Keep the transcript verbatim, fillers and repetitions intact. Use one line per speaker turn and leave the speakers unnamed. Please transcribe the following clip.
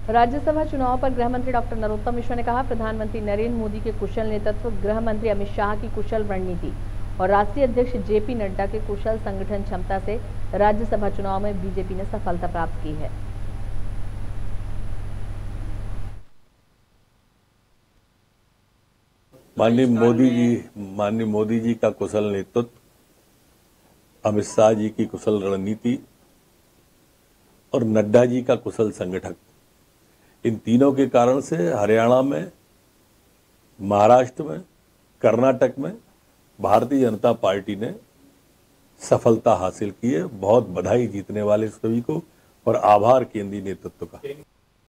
राज्यसभा चुनाव पर गृह मंत्री डॉक्टर नरोत्तम मिश्रा ने कहा, प्रधानमंत्री नरेंद्र मोदी के कुशल नेतृत्व, गृह मंत्री अमित शाह की कुशल रणनीति और राष्ट्रीय अध्यक्ष जेपी नड्डा के कुशल संगठन क्षमता से राज्यसभा चुनाव में बीजेपी ने सफलता प्राप्त की है।
माननीय मोदी जी माननीय मोदी जी का कुशल नेतृत्व, अमित शाह जी की कुशल रणनीति और नड्डा जी का कुशल संगठन, इन तीनों के कारण से हरियाणा में, महाराष्ट्र में, कर्नाटक में भारतीय जनता पार्टी ने सफलता हासिल की है। बहुत बधाई जीतने वाले सभी को और आभार केंद्रीय नेतृत्व का।